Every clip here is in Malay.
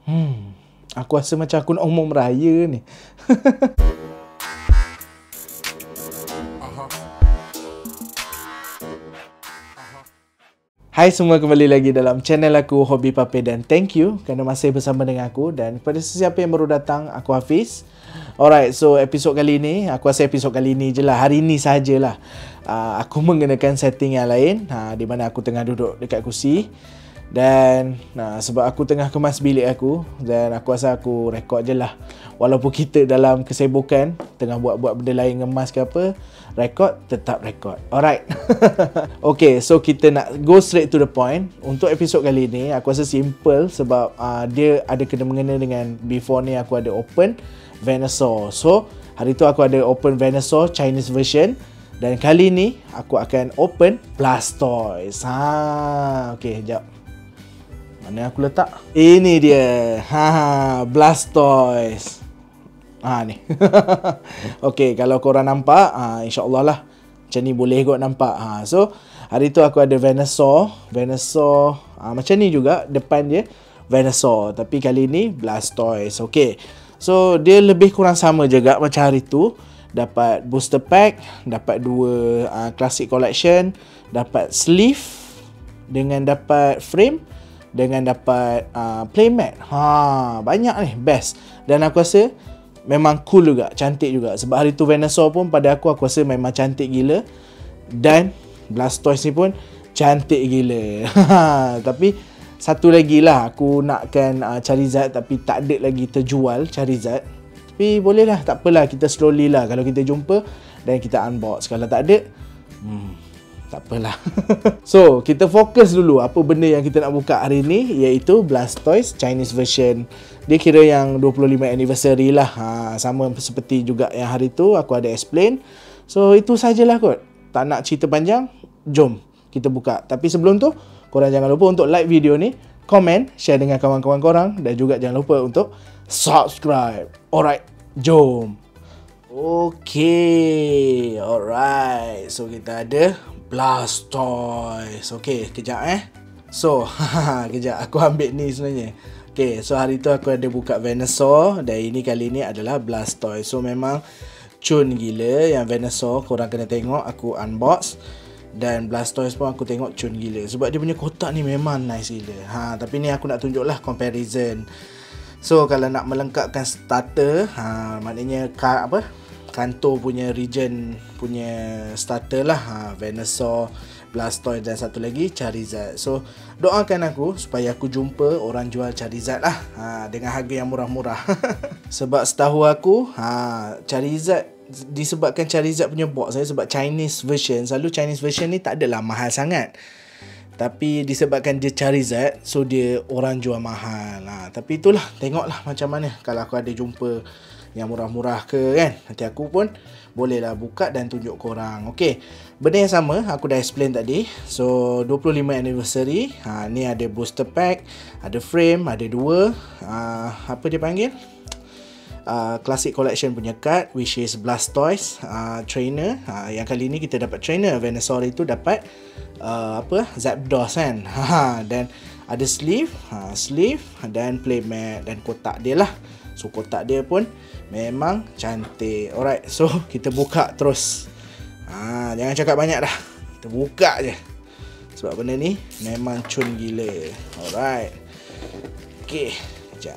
Aku rasa macam aku nak umum raya ni. Hai semua, kembali lagi dalam channel aku Hobi Pape, dan thank you kerana masih bersama dengan aku. Dan kepada sesiapa yang baru datang, aku Hafiz. Alright, so episod kali ni, aku rasa episod kali ni je lah, hari ni sahajalah, aku mengenakan setting yang lain, di mana aku tengah duduk dekat kursi. Dan sebab aku tengah kemas bilik aku, dan aku rasa aku rekod je lah. Walaupun kita dalam kesibukan tengah buat-buat benda lain, ngemas ke apa, rekod tetap rekod. Alright. Okay, so kita nak go straight to the point. Untuk episod kali ni aku rasa simple sebab dia ada kena mengena dengan before ni aku ada open Venusaur. So hari tu aku ada open Venusaur Chinese version, dan kali ni aku akan open Blastoise. Okay, jap. Mana aku letak? Ini dia. Blastoise. Ni. Okay, kalau korang nampak, insyaAllah lah macam ni boleh kot nampak. So hari tu aku ada Venusaur, macam ni juga depan dia Venusaur, tapi kali ni Blastoise. Okay, so dia lebih kurang sama juga macam hari tu. Dapat booster pack, dapat 2 classic collection, dapat sleeve dengan dapat frame, dengan dapat playmat. Banyak ni, best. Dan aku rasa memang cool juga, cantik juga. Sebab hari tu Venusaur pun pada aku rasa memang cantik gila. Dan Blastoise ni pun cantik gila. Tapi satu lagi lah, aku nakkan Charizard, tapi tak ada lagi terjual Charizard. Tapi boleh lah, tak apalah, kita slowly lah. Kalau kita jumpa dan kita unbox. Kalau tak ada, tak apalah. So kita fokus dulu apa benda yang kita nak buka hari ni, iaitu Blastoise Chinese version. Dia kira yang 25 anniversary lah. Sama seperti juga yang hari tu aku ada explain. So itu sajalah kot. Tak nak cerita panjang, jom kita buka. Tapi sebelum tu, korang jangan lupa untuk like video ni, komen, share dengan kawan-kawan korang, dan juga jangan lupa untuk subscribe. Alright, jom. Okay, alright. So kita ada Blastoise. Okay, kejap So, kejap, aku ambil ni sebenarnya. Okay, so hari tu aku ada buka Venusaur, dan ini kali ni adalah Blastoise. So memang cun gila yang Venusaur, korang kena tengok aku unbox. Dan Blastoise pun aku tengok cun gila, sebab dia punya kotak ni memang nice gila. Tapi ni aku nak tunjuk lah comparison. So kalau nak melengkapkan starter, maknanya Kanto punya region punya starter lah, Venusaur, Blastoise, dan satu lagi Charizard. So doakan aku supaya aku jumpa orang jual Charizard lah, dengan harga yang murah-murah. Sebab setahu aku, Charizard, disebabkan Charizard punya box sebab Chinese version, selalu Chinese version ni tak adalah mahal sangat. Tapi disebabkan dia Charizard, so dia orang jual mahal. Tapi itulah, tengoklah macam mana kalau aku ada jumpa yang murah-murah ke kan. Nanti aku pun bolehlah buka dan tunjuk korang. Okay, benda yang sama aku dah explain tadi. So 25 anniversary, ni ada booster pack, ada frame, ada 2 apa dia panggil, classic collection punya card, which is Blastoise trainer. Yang kali ni kita dapat trainer. Venusaur itu dapat Zapdos kan. Dan ada sleeve, dan playmat, dan kotak dia lah. So kotak dia pun memang cantik. Alright, so kita buka terus. Jangan cakap banyak dah, kita buka je, sebab benda ni memang cun gila. Alright. Okay, sekejap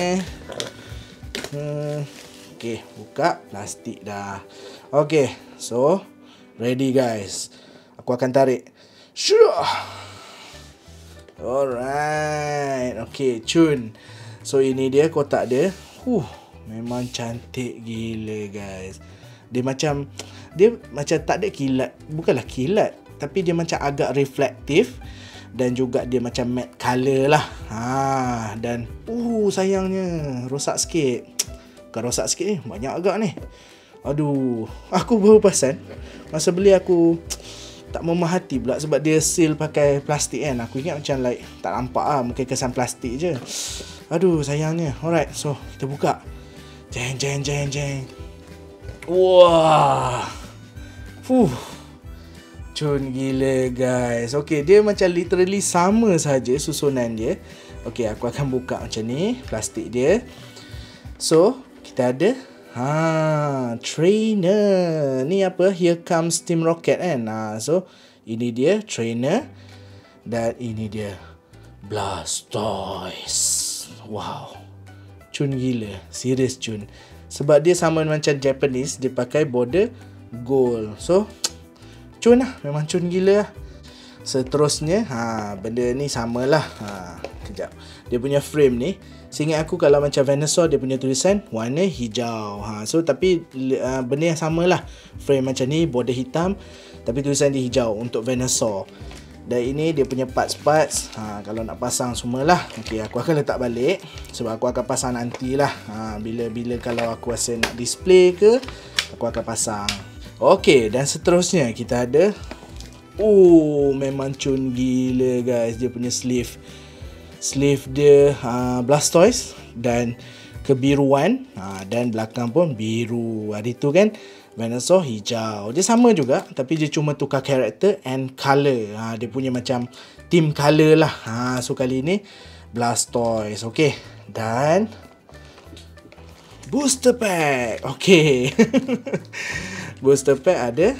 Okay, buka plastik dah. Okay, so ready guys. Aku akan tarik. Alright. Okay, cun. So ini dia kotak dia. Memang cantik gila guys. Dia macam tak ada kilat. Bukanlah kilat, tapi dia macam agak reflektif, dan juga dia macam matte color lah. Dan sayangnya rosak sikit. Bukan rosak sikit ni, banyak agak ni. Aduh, aku baru perasan masa beli, aku tak memerhati pula sebab dia seal pakai plastik kan. Aku ingat macam like tak nampak mungkin kesan plastik je. Aduh, sayangnya. Alright, so kita buka. Jeng. Wah. Cun gila guys. Okay, dia macam literally sama saja susunan dia. Okay, aku akan buka macam ni plastik dia. So, kita ada trainer. Ni apa? Here comes Team Rocket kan. So, ini dia trainer. Dan ini dia Blastoise. Wow, cun gila. Serius cun. Sebab dia sama macam Japanese, dia pakai border gold. So, cun lah. Memang cun gila lah. Seterusnya, benda ni samalah. Kejap. Dia punya frame ni, seingat aku kalau macam Venusaur, dia punya tulisan warna hijau. So, tapi benda yang samalah. Frame macam ni, border hitam, tapi tulisan dia hijau untuk Venusaur. Dan ini dia punya parts-parts. Kalau nak pasang semualah. Okay, aku akan letak balik. Sebab aku akan pasang nantilah. Bila-bila kalau aku rasa nak display ke, aku akan pasang. Okay, dan seterusnya kita ada. Memang cun gila guys. Dia punya sleeve. Sleeve dia Blastoise. Dan kebiruan. Dan belakang pun biru. Hari tu kan Venusaur hijau. Dia sama juga, tapi dia cuma tukar karakter and colour. Dia punya macam team colour lah. So kali ni Blastoise. Okay. Dan booster pack. Okay. Booster pack ada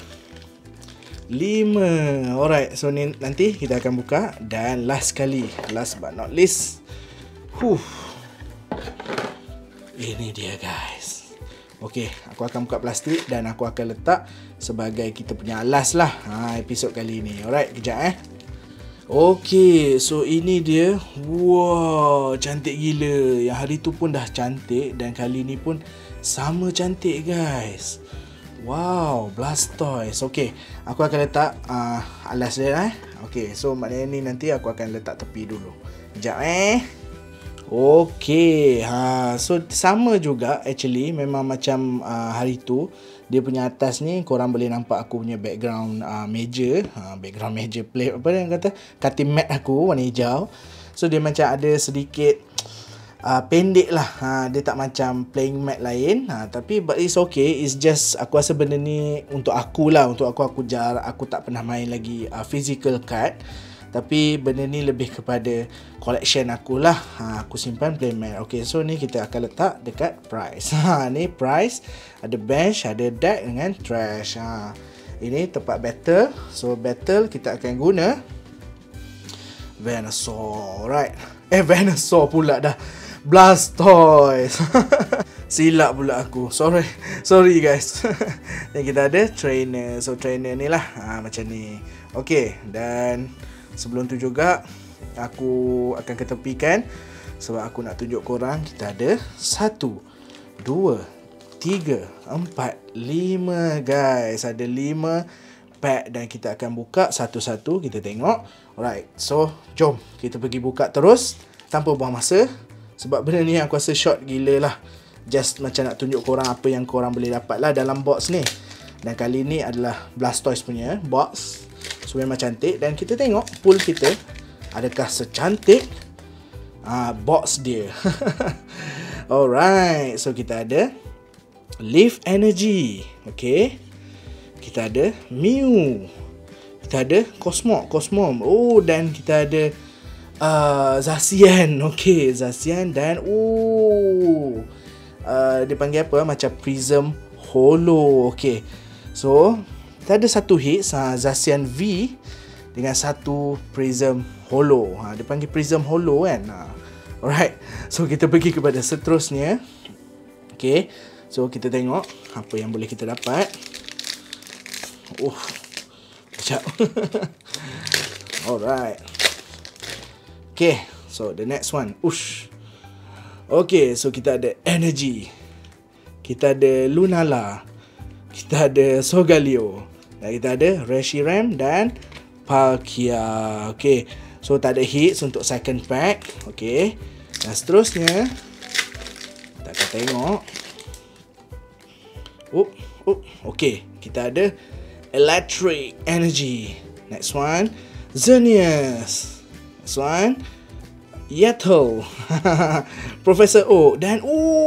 5. Alright. So ni nanti kita akan buka. Dan last sekali, last but not least, ini dia guys. Okay, aku akan buka plastik dan aku akan letak sebagai kita punya alas lah episod kali ni. Alright, kejap Okay, so ini dia. Wow, cantik gila. Yang hari tu pun dah cantik dan kali ni pun sama cantik guys. Wow, Blastoise. Okay, aku akan letak alas dia Okay, so maknanya ni nanti aku akan letak tepi dulu. Kejap Okay, so sama juga actually. Memang macam hari tu, dia punya atas ni korang boleh nampak aku punya background meja, background meja plate apa yang kata, cutting mat aku warna hijau. So dia macam ada sedikit pendek lah. Dia tak macam playing mat lain. Tapi but it's okay. It's just aku rasa benda ni untuk aku lah. Untuk aku tak pernah main lagi physical card. Tapi benda ni lebih kepada collection aku lah. Aku simpan playmat. Okay, so ni kita akan letak dekat price. Ni price. Ada bench, ada deck dengan trash. Ini tempat battle. So battle kita akan guna Venusaur. Right. Venusaur pula dah. Blastoise. Silap pula aku. Sorry guys. Dan kita ada trainer. So trainer ni lah macam ni. Okay, dan sebelum tu juga aku akan ketepikan sebab aku nak tunjuk korang kita ada 1, 2, 3, 4, 5 guys. Ada 5 pack dan kita akan buka satu-satu, kita tengok. Alright, so jom kita pergi buka terus tanpa buang masa. Sebab benda ni aku rasa short gila lah. Just macam nak tunjuk korang apa yang korang boleh dapat lah dalam box ni. Dan kali ni adalah Blastoise punya box. So memang cantik. Dan kita tengok pool kita adakah secantik box dia. Alright, so kita ada Leaf Energy. Okay, kita ada Mew. Kita ada Cosmom. Dan kita ada Zacian. Okay, Zacian. Dan dia panggil apa, macam Prism Holo. Okay, so kita ada satu hit Zacian V dengan satu Prism Holo. Dia panggil Prism Holo kan. Alright, so kita pergi kepada seterusnya. Okay, so kita tengok apa yang boleh kita dapat. Sekejap. Alright. Okay, so the next one. Okay, so kita ada Energy. Kita ada Lunala. Kita ada Solgaleo. Dan kita ada Reshiram dan Palkia. Okay, so tak ada hits untuk second pack. Okay, dan seterusnya kita akan tengok. Okay, kita ada Electric Energy. Next one, Xerneas. Next one, Yato. Professor Oak. Dan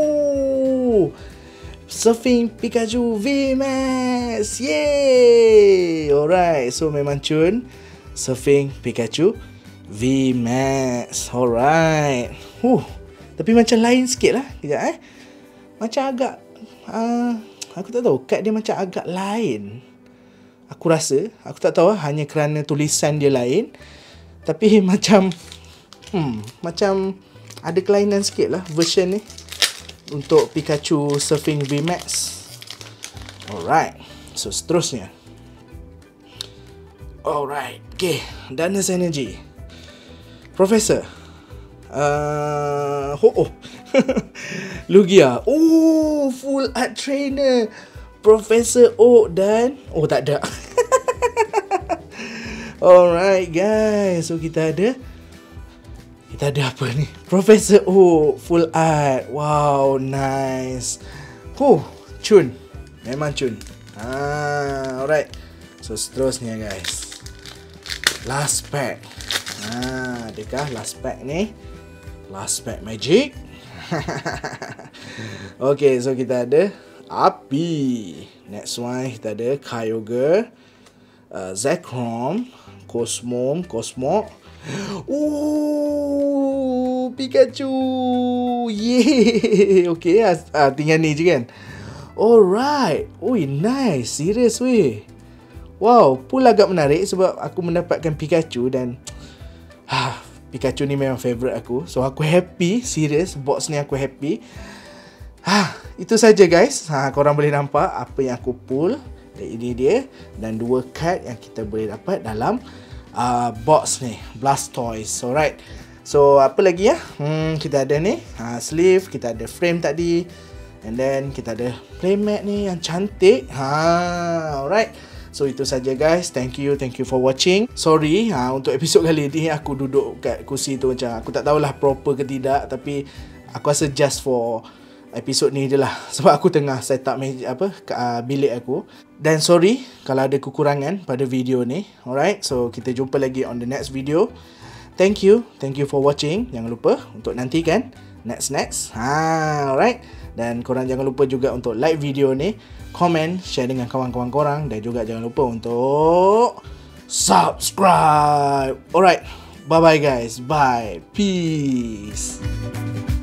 Surfing Pikachu VMAX. Yay! Alright, so memang cun Surfing Pikachu VMAX. Alright. Tapi macam lain sikit lah. Kejap macam agak aku tak tahu, kad dia macam agak lain. Aku rasa, aku tak tahu hanya kerana tulisan dia lain. Tapi macam macam ada kelainan sikit lah version ni untuk Pikachu Surfing VMAX. Alright. So seterusnya. Alright. Okay, Darkness Energy Professor Lugia. Full art trainer Professor Oak dan tak ada. Alright guys, so kita ada apa ni? Professor Oak full art. Wow, nice. Chun. Memang Chun. Alright. So seterusnya guys, last pack. Adakah last pack ni? Last pack magic. Okay, so kita ada Api. Next one kita ada Kyogre, Zekrom, Cosmog. Pikachu. Yeay. Okay, tinggal ni je kan. Alright. Nice. Serius weh. Wow, pun agak menarik sebab aku mendapatkan Pikachu dan Pikachu ni memang favourite aku. So aku happy, serius, box ni aku happy. Itu saja guys. Korang boleh nampak apa yang aku pull. Ini dia. Dan 2 card yang kita boleh dapat dalam box ni, Blastoise. Alright. So apa lagi ya? Kita ada ni sleeve, kita ada frame tadi, and then kita ada playmat ni yang cantik. Alright. So itu saja guys. Thank you for watching. Sorry untuk episod kali ni aku duduk kat kursi tu macam aku tak tahulah proper ke tidak, tapi aku rasa just for episod ni je lah sebab aku tengah set up bilik aku. Dan sorry kalau ada kekurangan pada video ni. Alright, so kita jumpa lagi on the next video. Thank you for watching. Jangan lupa untuk nantikan next. Alright. Dan korang jangan lupa juga untuk like video ni, komen, share dengan kawan-kawan korang, dan juga jangan lupa untuk subscribe. Alright, bye bye guys. Bye. Peace.